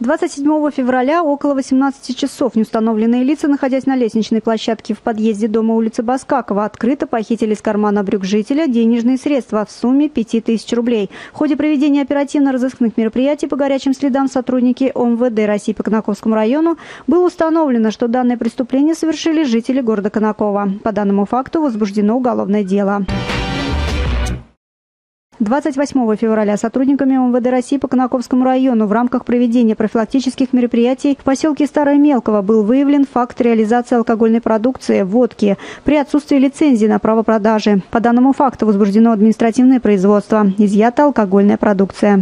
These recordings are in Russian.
27 февраля около 18 часов неустановленные лица, находясь на лестничной площадке в подъезде дома улицы Баскакова, открыто похитили из кармана брюк жителя денежные средства в сумме 5000 рублей. В ходе проведения оперативно-розыскных мероприятий по горячим следам сотрудники ОМВД России по Конаковскому району было установлено, что данное преступление совершили жители города Конаково. По данному факту возбуждено уголовное дело. 28 февраля сотрудниками ОМВД России по Конаковскому району в рамках проведения профилактических мероприятий в поселке Старое Мелково был выявлен факт реализации алкогольной продукции, водки, при отсутствии лицензии на право продажи. По данному факту возбуждено административное производство. Изъята алкогольная продукция.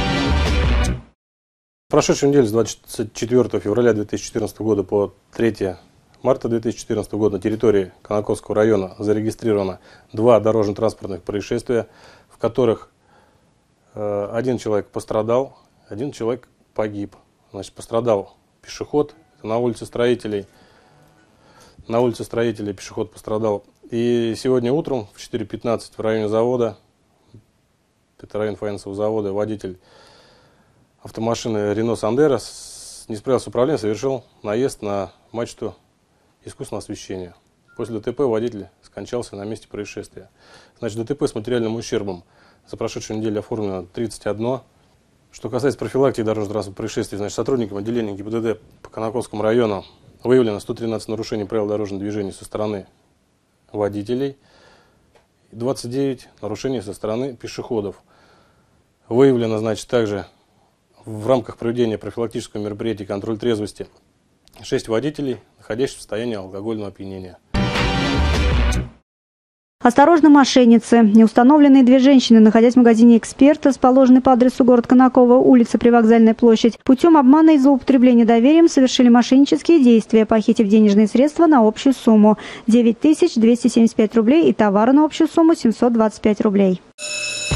В прошедшую неделю с 24 февраля 2014 года по 3 марта 2014 года на территории Конаковского района зарегистрировано 2 дорожно-транспортных происшествия, в которых один человек пострадал, один человек погиб. Значит, пострадал пешеход, на улице Строителей. На улице Строителей пешеход пострадал. И сегодня утром в 4:15 в районе завода, это район фаянсового завода, водитель автомашины Renault Sandero не справился с управлением, совершил наезд на мачту искусственного освещения. После ДТП водитель скончался на месте происшествия. Значит, ДТП с материальным ущербом за прошедшую неделю оформлено 31. Что касается профилактики дорожно-транспортных происшествий, значит, сотрудникам отделения ГИБДД по Конаковскому району выявлено 113 нарушений правил дорожного движения со стороны водителей, 29 нарушений со стороны пешеходов. Выявлено, значит, также в рамках проведения профилактического мероприятия «Контроль трезвости» 6 водителей, находящихся в состоянии алкогольного опьянения. Осторожно, мошенницы. Неустановленные 2 женщины, находясь в магазине «Эксперт», расположенный по адресу город Конаково, улица Привокзальная площадь, путем обмана и злоупотребления доверием совершили мошеннические действия, похитив денежные средства на общую сумму 9275 рублей и товары на общую сумму 725 рублей.